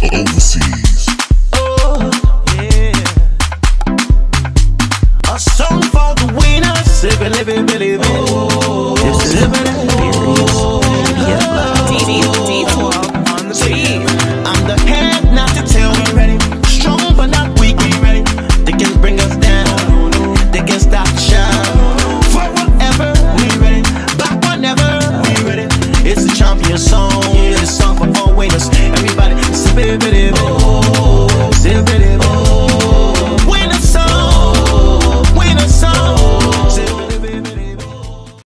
for overseas. Oh, yeah. A song for the winners. Live, live, live, live.